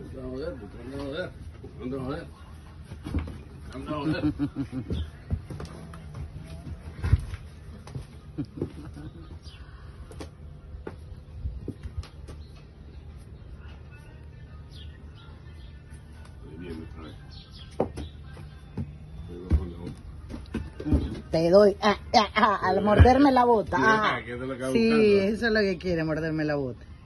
Te doy, al morderme la bota. Sí, eso es lo que quiere, morderme la bota.